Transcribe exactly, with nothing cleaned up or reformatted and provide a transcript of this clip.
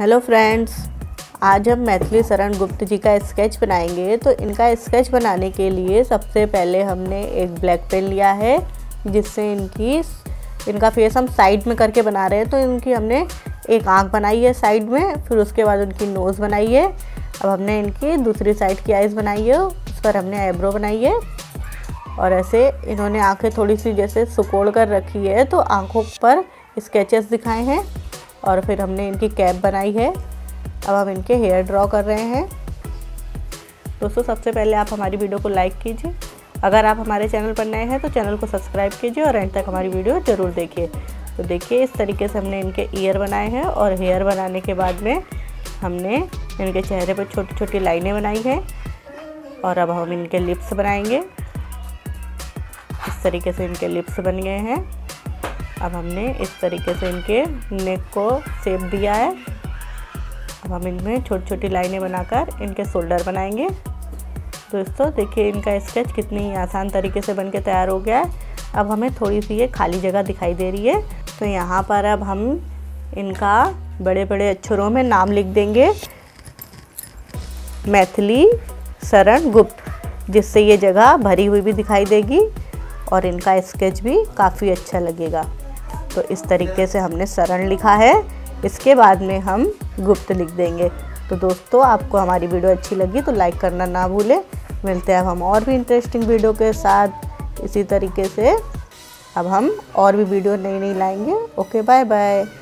Hello friends, आज हम मैथिली शरण गुप्त जी का स्केच बनाएंगे। तो इनका स्केच बनाने के लिए सबसे पहले हमने एक ब्लैक पेन लिया है, जिससे इनकी इनका फेस हम साइड में करके बना रहे हैं। तो इनकी हमने एक आंख बनाई है साइड में, फिर उसके बाद उनकी नोज़ बनाई है। अब हमने इनकी दूसरी साइड की आइज़ बनाई है, उस पर हमने आईब्रो बनाई है। और ऐसे इन्होंने आंखें थोड़ी सी जैसे सुकोड़ कर रखी है, तो आंखों पर स्केचेस दिखाए हैं। और फिर हमने इनकी कैप बनाई है। अब हम इनके हेयर ड्रॉ कर रहे हैं। दोस्तों, सबसे पहले आप हमारी वीडियो को लाइक कीजिए। अगर आप हमारे चैनल पर नए हैं तो चैनल को सब्सक्राइब कीजिए और एंड तक हमारी वीडियो ज़रूर देखिए। तो देखिए, इस तरीके से हमने इनके ईयर बनाए हैं। और हेयर बनाने के बाद में हमने इनके चेहरे पर छोटी छोटी लाइनें बनाई हैं। और अब हम इनके लिप्स बनाएंगे। इस तरीके से इनके लिप्स बन गए हैं। अब हमने इस तरीके से इनके नेक को शेप दिया है। अब हम इनमें छोटी छोटी लाइनें बनाकर इनके शोल्डर बनाएंगे। दोस्तों, देखिए इनका स्केच कितनी आसान तरीके से बनके तैयार हो गया है। अब हमें थोड़ी सी ये खाली जगह दिखाई दे रही है, तो यहाँ पर अब हम इनका बड़े बड़े अक्षरों में नाम लिख देंगे, मैथिली शरण गुप्त, जिससे ये जगह भरी हुई भी दिखाई देगी और इनका स्केच भी काफ़ी अच्छा लगेगा। तो इस तरीके से हमने शरण लिखा है। इसके बाद में हम गुप्त लिख देंगे। तो दोस्तों, आपको हमारी वीडियो अच्छी लगी तो लाइक करना ना भूलें। मिलते हैं हम और भी इंटरेस्टिंग वीडियो के साथ इसी तरीके से। अब हम और भी वीडियो नई नई लाएंगे। Okay, bye bye.